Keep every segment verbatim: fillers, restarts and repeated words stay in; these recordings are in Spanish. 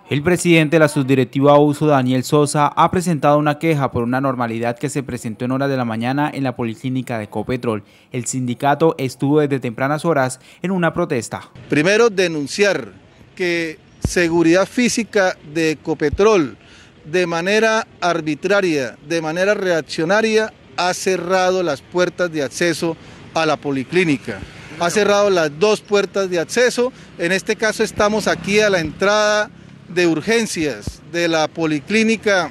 El presidente de la subdirectiva Uso, Daniel Sosa, ha presentado una queja por una anormalidad que se presentó en horas de la mañana en la policlínica de Ecopetrol. El sindicato estuvo desde tempranas horas en una protesta. Primero, denunciar que Seguridad Física de Ecopetrol, de manera arbitraria, de manera reaccionaria, ha cerrado las puertas de acceso a la policlínica. Ha cerrado las dos puertas de acceso. En este caso estamos aquí a la entrada de urgencias de la policlínica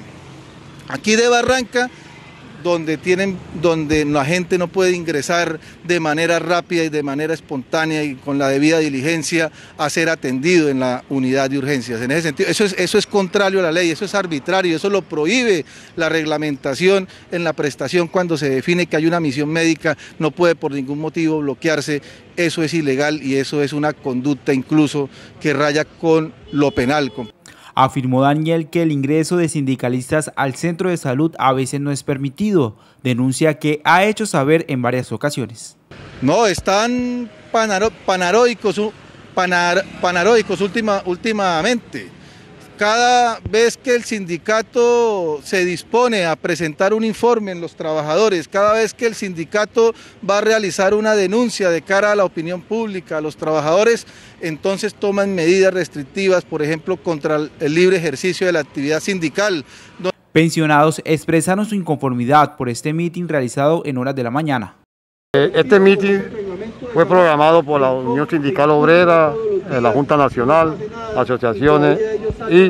aquí de Barranca, donde tienen, donde la gente no puede ingresar de manera rápida y de manera espontánea y con la debida diligencia a ser atendido en la unidad de urgencias. En ese sentido, eso es, eso es contrario a la ley, eso es arbitrario, eso lo prohíbe la reglamentación en la prestación cuando se define que hay una misión médica, no puede por ningún motivo bloquearse, eso es ilegal y eso es una conducta incluso que raya con lo penal. Afirmó Daniel que el ingreso de sindicalistas al centro de salud a veces no es permitido, denuncia que ha hecho saber en varias ocasiones. No, están panaro, panaroicos, panar, panaroicos última, últimamente. Cada vez que el sindicato se dispone a presentar un informe en los trabajadores, cada vez que el sindicato va a realizar una denuncia de cara a la opinión pública, a los trabajadores, entonces toman medidas restrictivas, por ejemplo, contra el libre ejercicio de la actividad sindical. Pensionados expresaron su inconformidad por este mitin realizado en horas de la mañana. Este mitin fue programado por la Unión Sindical Obrera, la Junta Nacional, asociaciones y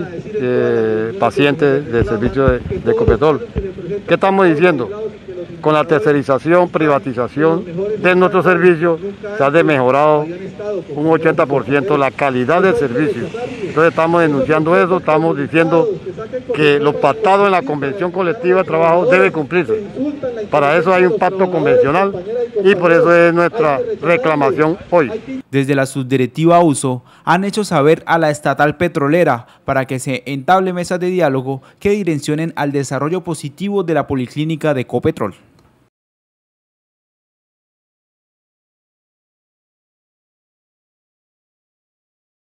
eh, pacientes del servicio de, de Ecopetrol. ¿Qué estamos diciendo? Con la tercerización, privatización de nuestro servicio se ha mejorado un ochenta por ciento la calidad del servicio. Entonces estamos denunciando eso, estamos diciendo que lo pactado en la convención colectiva de trabajo debe cumplirse. Para eso hay un pacto convencional y por eso es nuestra reclamación hoy. Desde la subdirectiva Uso han hecho saber a la estatal petrolera para que se entable mesas de diálogo que direccionen al desarrollo positivo de la policlínica de Ecopetrol.